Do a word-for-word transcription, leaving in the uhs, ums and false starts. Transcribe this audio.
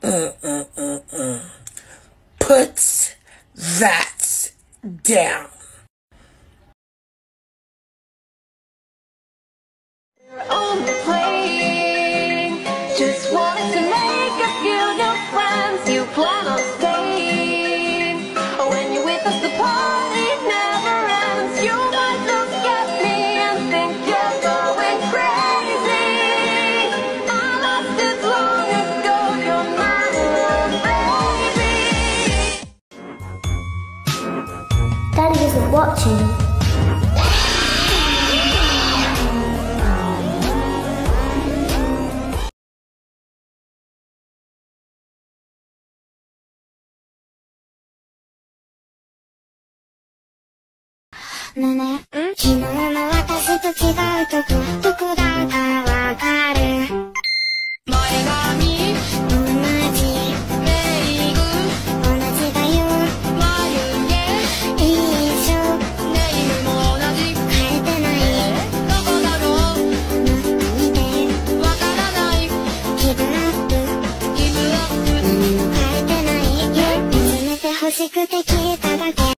Mm, mm, mm, mm. Put that down. Only playing, just wanted to make a few new friends. You plan on staying. When you're with us, the party never ends. You might look at me and think you're going crazy. I lost it long ago, you're my little baby. Daddy isn't watching. ねえねえ、昨日の私と違うとこ、どこだかわかる？前髪、同じ、メイク、同じだよ。眉毛、一緒、ネイルも同じ。変えてない。どこだろう？もっと見て。わからない。ギブアップ、ギブアップ。何も変えてない。見つめて欲しくて聞いただけ。